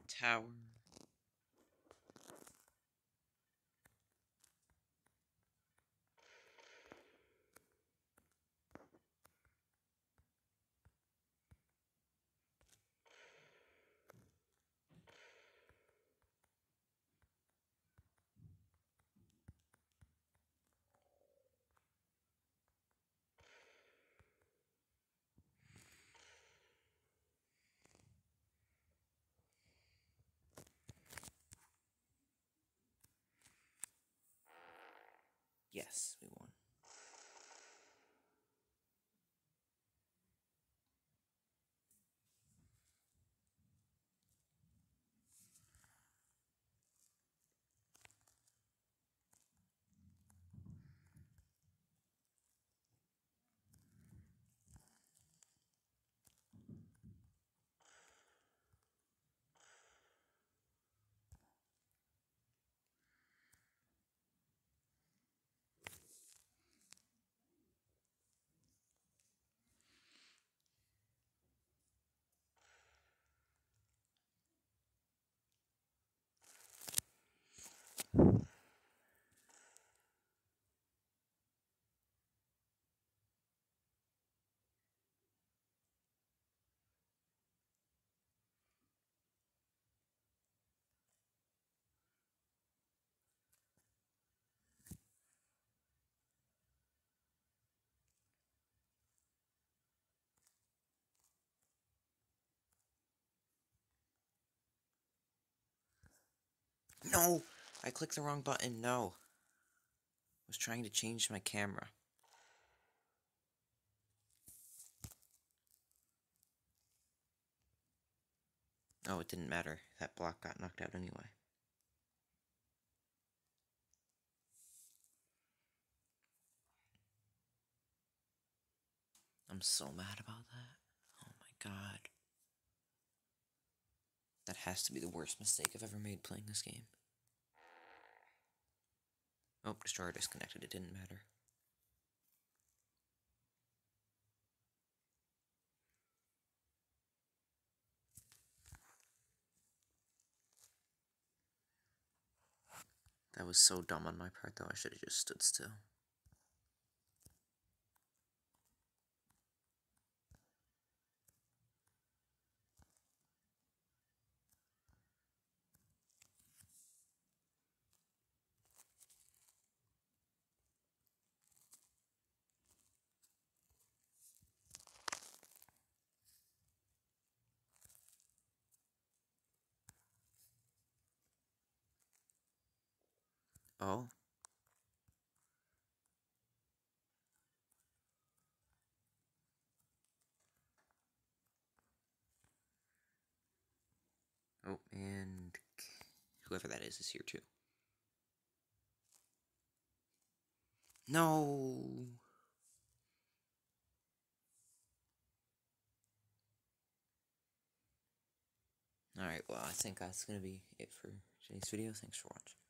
tower. Yes, we won. No! I clicked the wrong button, no. I was trying to change my camera. Oh, it didn't matter. That block got knocked out anyway. I'm so mad about that. Oh my god. That has to be the worst mistake I've ever made playing this game. Oh, destroyer disconnected. It didn't matter. That was so dumb on my part, though. I should have just stood still. Oh? Oh, and whoever that is here too. No! Alright, well, I think that's gonna be it for today's video. Thanks for watching.